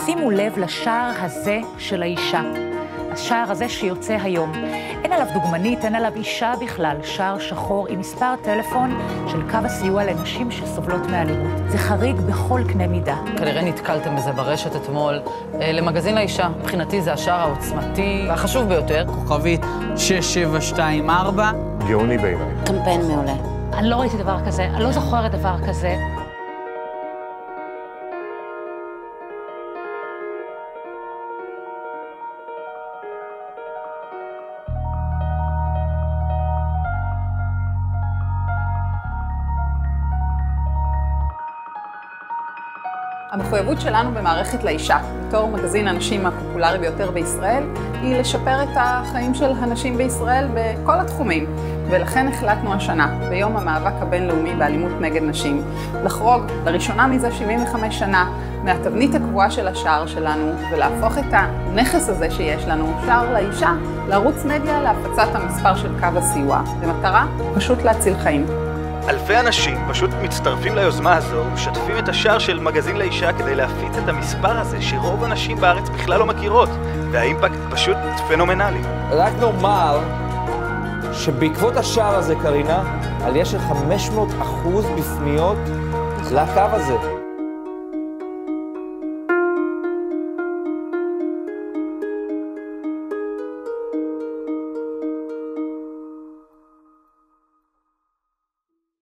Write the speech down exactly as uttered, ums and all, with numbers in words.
שימו לב לשער הזה של האישה. השער הזה שיוצא היום. אין עליו דוגמנית, אין עליו אישה בכלל. שער שחור עם מספר טלפון של קו הסיוע לנשים שסובלות מאלימות. זה חריג בכל קנה מידה. כנראה נתקלתם בזה ברשת אתמול. למגזין לאישה, מבחינתי זה השער העוצמתי והחשוב ביותר. כוכבית שש שבע שתיים ארבע. גאוני בעיניי. קמפיין מעולה. אני לא ראיתי דבר כזה, אני לא זוכרת דבר כזה. המחויבות שלנו במערכת לאישה, בתור מגזין הנשים הפופולרי ביותר בישראל, היא לשפר את החיים של הנשים בישראל בכל התחומים. ולכן החלטנו השנה, ביום המאבק הבינלאומי באלימות נגד נשים, לחרוג לראשונה מזה שבעים וחמש שנה מהתבנית הקבועה של השער שלנו, ולהפוך את הנכס הזה שיש לנו, שער לאישה, לערוץ מדיה להפצת המספר של קו הסיוע, במטרה פשוט להציל חיים. אלפי אנשים פשוט מצטרפים ליוזמה הזו ומשתפים את השער של מגזין לאישה כדי להפיץ את המספר הזה שרוב הנשים בארץ בכלל לא מכירות, והאימפקט פשוט פנומנלי. רק נאמר שבעקבות השער הזה, קרינה, עלייה של חמש מאות אחוז בפניות לקו הזה.